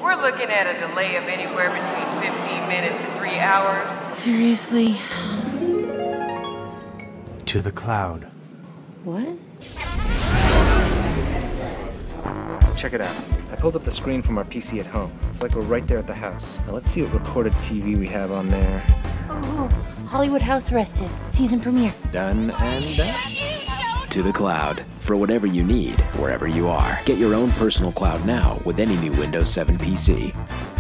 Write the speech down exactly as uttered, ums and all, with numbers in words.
We're looking at a delay of anywhere between fifteen minutes to three hours. Seriously? To the cloud. What? Check it out. I pulled up the screen from our P C at home. It's like we're right there at the house. Now let's see what recorded T V we have on there. Oh, Hollywood House Arrested. Season premiere. Done and done. To the cloud. For whatever you need, wherever you are. Get your own personal cloud now with any new Windows seven P C.